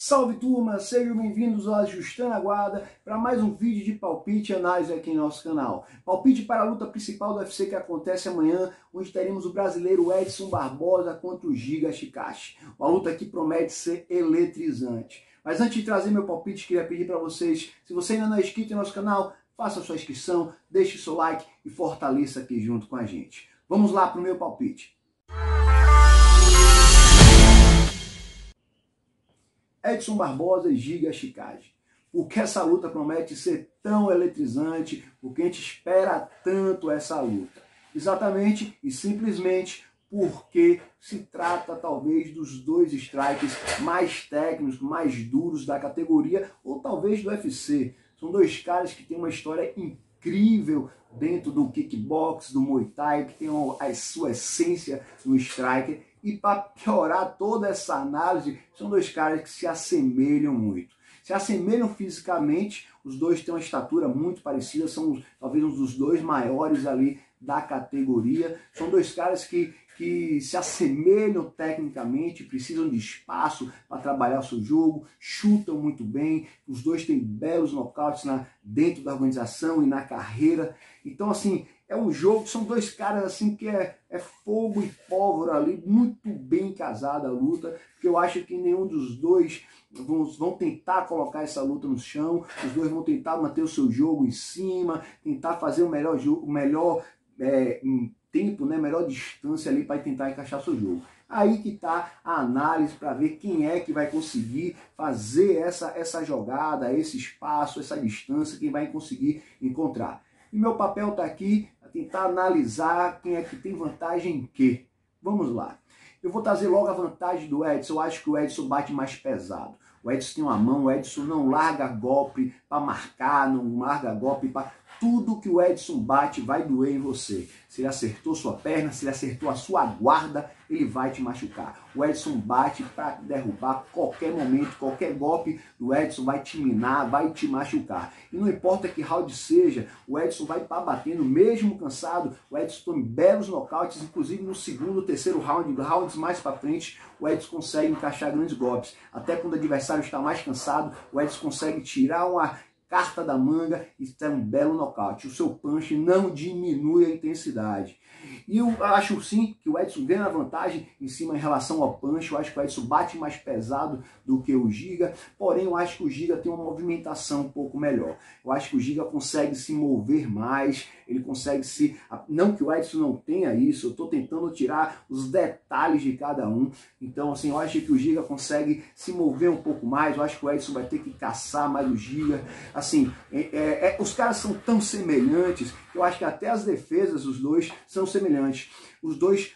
Salve turma, sejam bem-vindos ao Ajustando a Guarda para mais um vídeo de palpite e análise aqui em nosso canal. Palpite para a luta principal do UFC que acontece amanhã, onde teremos o brasileiro Edson Barbosa contra o Giga Chikadze. Uma luta que promete ser eletrizante. Mas antes de trazer meu palpite, queria pedir para vocês, se você ainda não é inscrito em nosso canal, faça a sua inscrição, deixe o seu like e fortaleça aqui junto com a gente. Vamos lá para o meu palpite. Edson Barbosa e Giga Chikadze. Por que essa luta promete ser tão eletrizante? Por que a gente espera tanto essa luta? Exatamente e simplesmente porque se trata talvez dos dois strikers mais técnicos, mais duros da categoria, ou talvez do UFC. São dois caras que têm uma história incrível dentro do kickbox, do Muay Thai, que tem a sua essência no striker. E para piorar toda essa análise, são dois caras que se assemelham muito. Se assemelham fisicamente, os dois têm uma estatura muito parecida, são talvez um dos dois maiores ali da categoria. São dois caras que se assemelham tecnicamente, precisam de espaço para trabalhar o seu jogo, chutam muito bem, os dois têm belos nocautes dentro da organização e na carreira. Então, assim, é um jogo, são dois caras assim que é fogo e pólvora ali, muito bem casada a luta, porque eu acho que nenhum dos dois vão tentar colocar essa luta no chão, os dois vão tentar manter o seu jogo em cima, tentar fazer o melhor jogo, tempo, melhor distância ali para tentar encaixar seu jogo. Aí que está a análise para ver quem é que vai conseguir fazer essa jogada, esse espaço, essa distância, quem vai conseguir encontrar. E meu papel está aqui para tentar analisar quem é que tem vantagem em quê. Vamos lá. Eu vou trazer logo a vantagem do Edson. Eu acho que o Edson bate mais pesado. O Edson tem uma mão, o Edson não larga golpe para marcar, não larga golpe para... Tudo que o Edson bate vai doer em você. Se ele acertou sua perna, se ele acertou a sua guarda, ele vai te machucar. O Edson bate para derrubar qualquer momento, qualquer golpe do Edson vai te minar, vai te machucar. E não importa que round seja, o Edson vai estar batendo, mesmo cansado, o Edson toma belos nocautes, inclusive no segundo, terceiro round, rounds mais para frente, o Edson consegue encaixar grandes golpes. Até quando o adversário está mais cansado, o Edson consegue tirar uma carta da manga e tem um belo nocaute. O seu punch não diminui a intensidade. E eu acho sim que o Edson ganha vantagem em cima em relação ao punch. Eu acho que o Edson bate mais pesado do que o Giga, porém eu acho que o Giga tem uma movimentação um pouco melhor. Eu acho que o Giga consegue se mover mais, ele consegue se... Não que o Edson não tenha isso, eu estou tentando tirar os detalhes de cada um. Então, assim, eu acho que o Giga consegue se mover um pouco mais, eu acho que o Edson vai ter que caçar mais o Giga. Assim, os caras são tão semelhantes, que eu acho que até as defesas dos dois são semelhantes. Os dois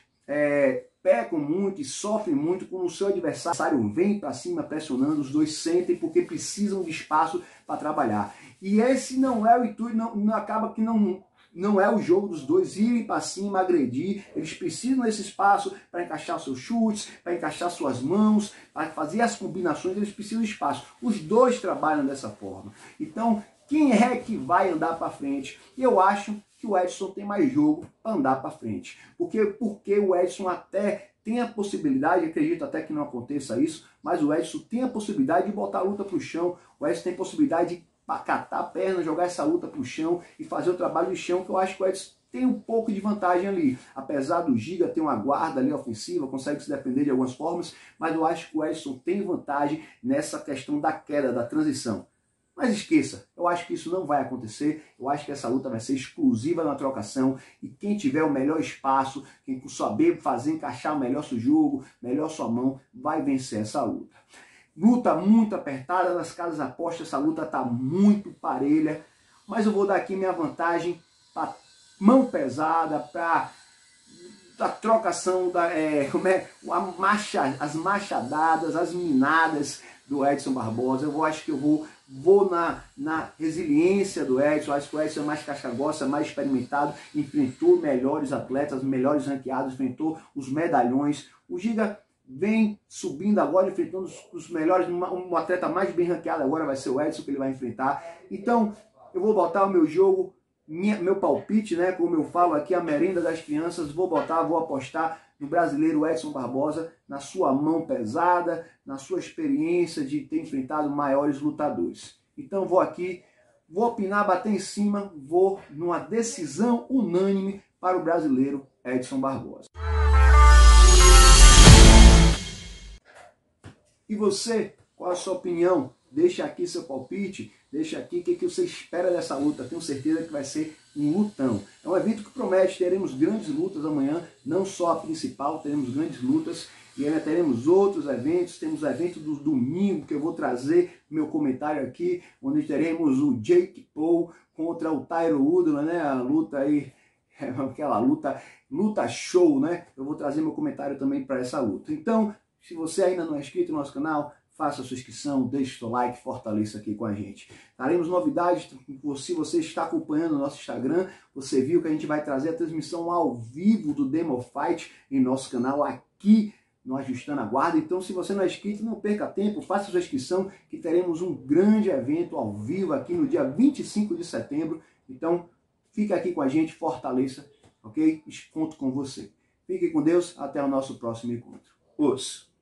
pecam muito e sofrem muito quando o seu adversário vem para cima pressionando, os dois sentem porque precisam de espaço para trabalhar. E esse não é o intuito, acaba que não é o jogo dos dois irem para cima, agredir. Eles precisam desse espaço para encaixar seus chutes, para encaixar suas mãos, para fazer as combinações, eles precisam de espaço. Os dois trabalham dessa forma. Então, quem é que vai andar para frente? Eu acho que o Edson tem mais jogo para andar para frente. Porque o Edson até tem a possibilidade, acredito até que não aconteça isso, mas o Edson tem a possibilidade de botar a luta para o chão. O Edson tem a possibilidade de catar a perna, jogar essa luta para o chão e fazer o trabalho de chão, que eu acho que o Edson tem um pouco de vantagem ali. Apesar do Giga ter uma guarda ali ofensiva, consegue se defender de algumas formas, mas eu acho que o Edson tem vantagem nessa questão da queda, da transição. Mas esqueça, eu acho que isso não vai acontecer, eu acho que essa luta vai ser exclusiva na trocação e quem tiver o melhor espaço, quem saber fazer encaixar melhor seu jogo, melhor sua mão, vai vencer essa luta. Luta muito apertada, nas casas apostas essa luta está muito parelha, mas eu vou dar aqui minha vantagem para mão pesada, para a trocação, as machadadas, as minadas do Edson Barbosa. Eu acho que eu vou na resiliência do Edson. Acho que o Edson é mais casca-grossa, mais experimentado, enfrentou melhores atletas, melhores ranqueados, enfrentou os medalhões. O Giga vem subindo agora, enfrentando os melhores, um atleta mais bem ranqueado agora vai ser o Edson que ele vai enfrentar. Então, eu vou botar o meu jogo, meu palpite, como eu falo aqui, a merenda das crianças, vou apostar no brasileiro Edson Barbosa, na sua mão pesada, na sua experiência de ter enfrentado maiores lutadores. Então vou aqui, vou opinar, bater em cima, vou numa decisão unânime para o brasileiro Edson Barbosa. E você, qual a sua opinião? Deixa aqui seu palpite, deixa aqui o que você espera dessa luta. Tenho certeza que vai ser um lutão. É um evento que promete, teremos grandes lutas amanhã, não só a principal, teremos grandes lutas e ainda teremos outros eventos. Temos o evento do domingo, que eu vou trazer meu comentário aqui, onde teremos o Jake Paul contra o Tyron Woodley, né? A luta aí, aquela luta show, né? Eu vou trazer meu comentário também para essa luta. Então, se você ainda não é inscrito no nosso canal, faça a sua inscrição, deixe o seu like, fortaleça aqui com a gente. Teremos novidades, se você está acompanhando o nosso Instagram, você viu que a gente vai trazer a transmissão ao vivo do Demo Fight em nosso canal aqui no Ajustando a Guarda. Então, se você não é inscrito, não perca tempo, faça a sua inscrição, que teremos um grande evento ao vivo aqui no dia 25 de setembro. Então, fica aqui com a gente, fortaleça, ok? Conto com você. Fique com Deus, até o nosso próximo encontro. Os